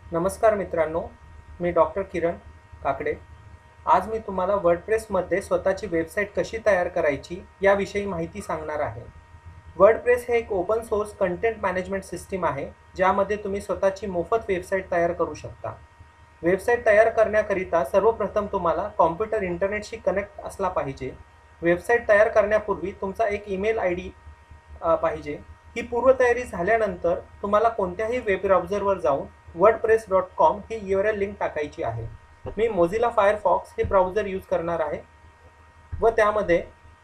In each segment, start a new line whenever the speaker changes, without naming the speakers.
नमस्कार मित्रांनो, मी डॉक्टर किरण काकडे. आज मी तुम्हाला वर्डप्रेसमध्ये स्वतःची वेबसाईट कशी तयार करायची याविषयी माहिती सांगणार आहे. वर्डप्रेस हे एक open source content management system आहे, ज्यामध्ये तुम्ही स्वतःची मोफत वेबसाईट तयार करू शकता. वेबसाईट तयार करण्याकरिता सर्वप्रथम तुम्हाला कॉम्प्युटर इंटरनेटशी कनेक्ट असला पाहिजे. वेबसाईट तयार करण्यापूर्वी तुमचा एक ईमेल ID पाहिजे. ही पूर्वतयारी झाल्यानंतर तुम्हाला कोणत्याही वेब ब्राउझरवर जाऊन wordpress.com ही URL लिंक टाकायची आहे. मी मोझिला फायरफॉक्स हे ब्राउझर यूज करणार आहे व त्यामध्ये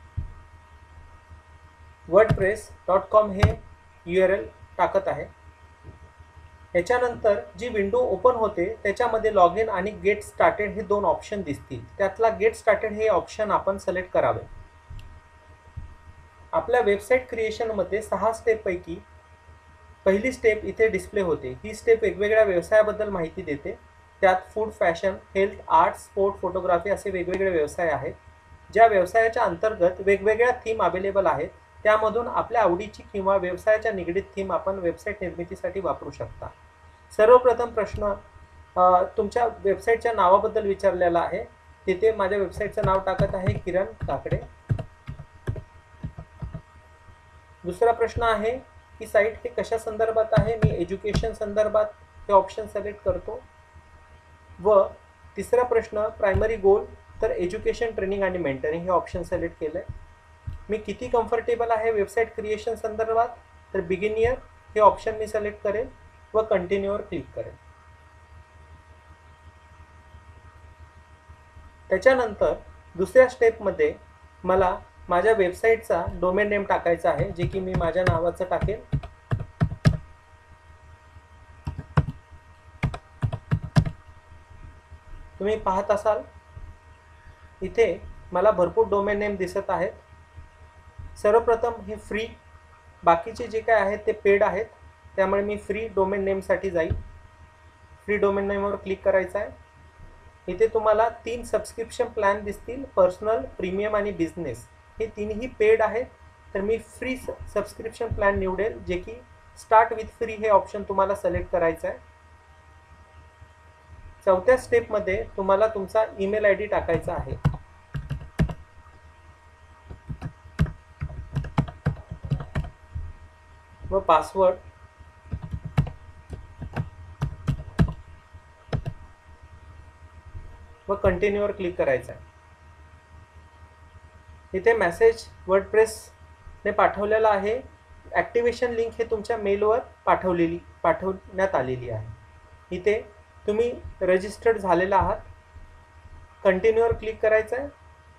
wordpress.com हे URL टाकत आहे. याच्यानंतर जी विंडो ओपन होते त्याच्यामध्ये लॉग इन आणि गेट स्टार्टेड हे दोन ऑप्शन दिसतील. त्यातला गेट स्टार्टेड हे ऑप्शन आपण सिलेक्ट करावे. आपल्या वेबसाईट क्रिएशनमध्ये 6 स्टेपपैकी पहिली स्टेप इथे डिस्प्ले होते. ही स्टेप वेगवेगळ्या व्यवसायाबद्दल माहिती देते. त्यात food, fashion, health, art, sport, photography असे वेगवेगळे व्यवसाय आहेत. ज्या व्यवसायाच्या अंतर्गत वेगवेगळ्या थीम अवेलेबल आहेत, त्यामधून आपल्या आवडीची किंवा व्यवसायाच्या निगडीत थीम आपण वेबसाईट निर्मितीसाठी वापरू शकता. सर्वप्रथम प्रश्न तुमच्या वेबसाईटच्या नावाबद्दल विचारलेला आहे. तिथे माझ्या वेबसाईटचं नाव टाकत आहे किरण काकडे. दुसरा प्रश्न आहे की साईट हे कशा संदर्भात आहे. मी एज्युकेशन संदर्भात हे ऑप्शन सिलेक्ट करतो. व तिसरा प्रश्न प्रायमरी गोल, तर एज्युकेशन, ट्रेनिंग आणि मेंटरिंग हे ऑप्शन सिलेक्ट केलं आहे. मी किती कम्फर्टेबल आहे वेबसाईट क्रिएशन संदर्भात, तर बिगिनियर हे ऑप्शन मी सिलेक्ट करेल व कंटिन्यूवर क्लिक करेल. त्याच्यानंतर दुसऱ्या स्टेपमध्ये मला माझ्या वेबसाईटचा डोमेन नेम टाकायचा आहे, जे की मी माझ्या नावाचं टाकेल. तुम्ही पाहत असाल इथे मला भरपूर डोमेन नेम दिसत आहेत. सर्वप्रथम हे फ्री, बाकीचे जे काय आहेत ते पेड आहेत, त्यामुळे मी फ्री डोमेन नेमसाठी जाईल. फ्री डोमेन नेमवर क्लिक करायचं आहे. इथे तुम्हाला 3 सबस्क्रिप्शन प्लॅन दिसतील, पर्सनल, प्रीमियम आणि बिझनेस. हे तीनही पेड आहेत, तर मी फ्री सबस्क्रिप्शन प्लॅन निवडेल, जे की स्टार्ट विथ फ्री हे ऑप्शन तुम्हाला सिलेक्ट करायचं आहे. चौथ्या स्टेपमध्ये तुम्हाला तुमचा ईमेल ID टाकायचा आहे. व पासवर्ड. व कंटिन्यूवर क्लिक करायचं आहे. इथे मेसेज वर्डप्रेसने पाठवलेला आहे. ॲक्टिवेशन लिंक हे तुमच्या मेलवर पाठवण्यात आलेली आहे. इथे तुम्ही रजिस्टर्ड झालेला आहात. कंटिन्यूवर क्लिक करायचं आहे.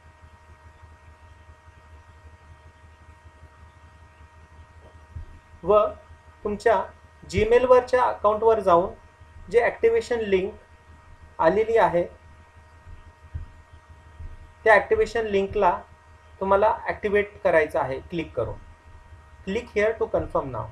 व तुमच्या जीमेलवरच्या अकाउंटवर जाऊन जे ॲक्टिवेशन लिंक आलेली आहे त्या ॲक्टिवेशन लिंकला तुम्हाला ॲक्टिवेट करायचं आहे क्लिक करून. Click here to confirm now.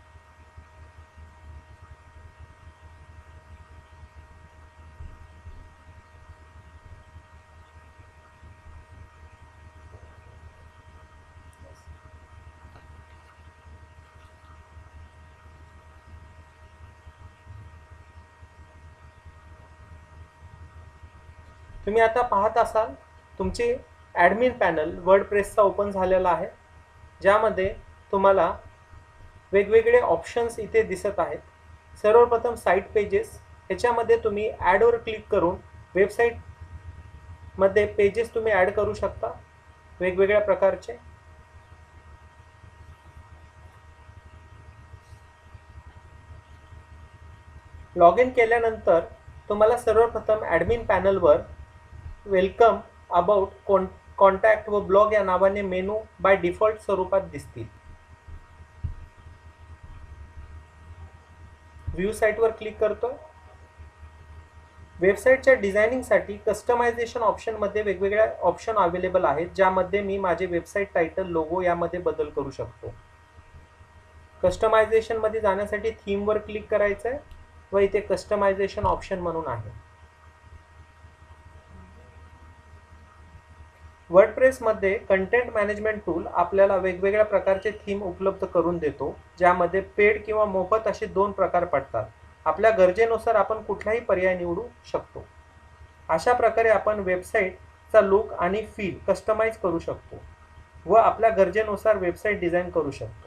तुम्ही आता पाहत असाल तुमचे ॲडमिन पॅनल वर्डप्रेसचा ओपन झालेला आहे, ज्यामध्ये तुम्हाला वेगवेगळे ऑप्शन्स इथे दिसत आहेत. सर्वप्रथम साईट पेजेस, ह्याच्यामध्ये तुम्ही ॲडवर क्लिक करून वेबसाईटमध्ये पेजेस तुम्ही ॲड करू शकता वेगवेगळ्या प्रकारचे. लॉग इन केल्यानंतर तुम्हाला सर्वप्रथम ॲडमिन पॅनलवर वेलकम, अबाउट, कॉन्टॅक्ट व ब्लॉग या नावाने मेनू बाय डिफॉल्ट स्वरूपात दिसतील. व्ह्यू साईटवर क्लिक करतो. वेबसाईटच्या डिझायनिंगसाठी कस्टमायझेशन ऑप्शनमध्ये वेगवेगळ्या ऑप्शन अवेलेबल आहेत, ज्यामध्ये मी माझे वेबसाईट टायटल, लोगो यामध्ये बदल करू शकतो. कस्टमायझेशनमध्ये जाण्यासाठी थीमवर क्लिक करायचं आहे व इथे कस्टमायझेशन ऑप्शन म्हणून आहे. वर्डप्रेसमध्ये कंटेंट मॅनेजमेंट टूल आपल्याला वेगवेगळ्या प्रकारचे थीम उपलब्ध करून देतो, ज्यामध्ये पेड किंवा मोफत असे 2 प्रकार पडतात. आपल्या गरजेनुसार आपण कुठलाही पर्याय निवडू शकतो. अशा प्रकारे आपण वेबसाईटचा लुक आणि फील कस्टमाइज करू शकतो व आपल्या गरजेनुसार वेबसाईट डिझाईन करू शकतो.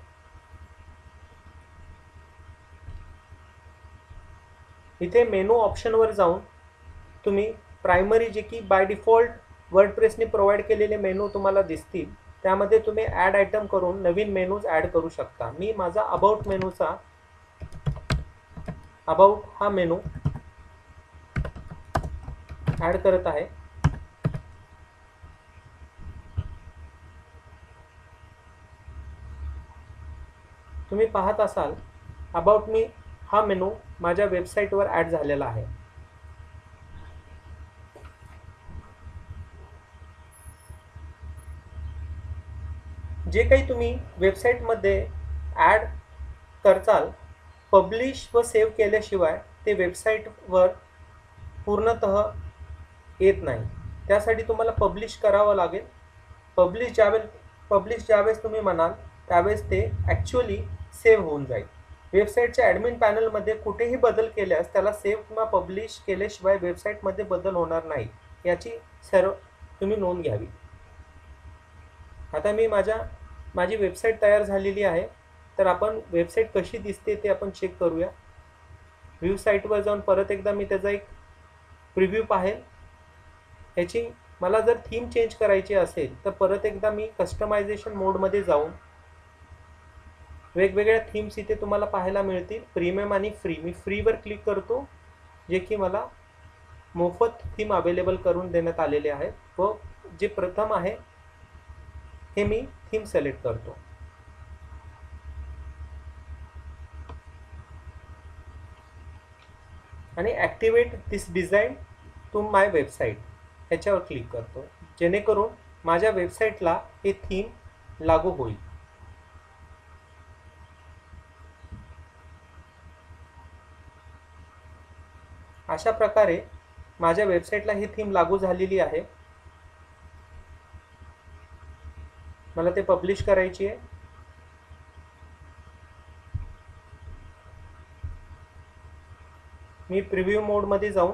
इथे मेनू ऑप्शनवर जाऊन तुम्ही प्रायमरी जे की बाय डिफॉल्ट वर्डप्रेसने प्रोव्हाइड केलेले मेनू तुम्हाला दिसतील, त्यामध्ये तुम्ही ॲड आयटम करून नवीन मेनूज ॲड करू शकता. मी माझा अबाउट हा मेनू ॲड करत आहे. तुम्ही पाहत असाल अबाउट मी हा मेनू माझ्या वेबसाईटवर ॲड झालेला आहे. जे काही तुम्ही वेबसाईटमध्ये ॲड करचाल, पब्लिश व सेव्ह केल्याशिवाय ते वेबसाईटवर पूर्णतः येत नाही. त्यासाठी तुम्हाला पब्लिश करावं लागेल. पब्लिश ज्यावेळेस तुम्ही म्हणाल त्यावेळेस ते ॲक्च्युअली सेव्ह होऊन जाईल. वेबसाईटच्या ॲडमिन पॅनलमध्ये कुठेही बदल केल्यास त्याला सेव्ह किंवा पब्लिश केल्याशिवाय वेबसाईटमध्ये बदल होणार नाही, याची तुम्ही नोंद घ्यावी. आता माझी वेबसाईट तयार झालेली आहे. तर आपण वेबसाईट कशी दिसते ते आपण चेक करूया. व्ह्यू साईटवर जाऊन परत एकदा मी त्याचा एक प्रिव्ह्यू पाहेल. याची मला जर थीम चेंज करायची असेल तर परत एकदा मी कस्टमायझेशन मोडमध्ये जाऊन वेगवेगळ्या थीम्स इथे तुम्हाला पाहायला मिळतील, प्रीमियम आणि फ्री. मी फ्रीवर क्लिक करतो, जे की मला मोफत थीम अवेलेबल करून देण्यात आलेले आहेत व जे प्रथम आहे हे मी थीम सिलेक्ट करतो. आणि activate this design to my website ह्याच्यावर क्लिक करतो, जेणेकरून माझ्या वेबसाईटला हे थीम लागू होईल. अशा प्रकारे माझ्या वेबसाईटला ही थीम लागू झालेली आहे. मला ते पब्लिश करायची आहे. मी प्रिव्ह्यू मोडमध्ये जाऊन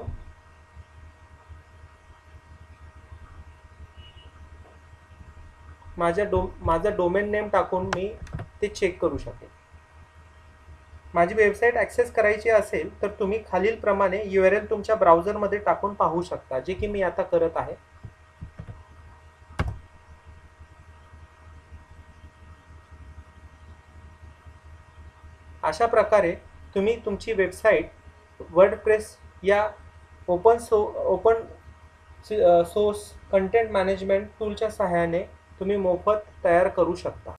माझा डोमेन नेम टाकून मी ते चेक करू शकेन. माझी वेबसाईट ॲक्सेस करायची असेल तर तुम्ही खालीलप्रमाणे URL तुमच्या ब्राउझरमध्ये टाकून पाहू शकता, जे की मी आता करत आहे. अशा प्रकारे तुम्ही तुमची वेबसाईट वर्डप्रेस या ओपन सोर्स कंटेंट मॅनेजमेंट टूलच्या सहाय्याने तुम्ही मोफत तयार करू शकता.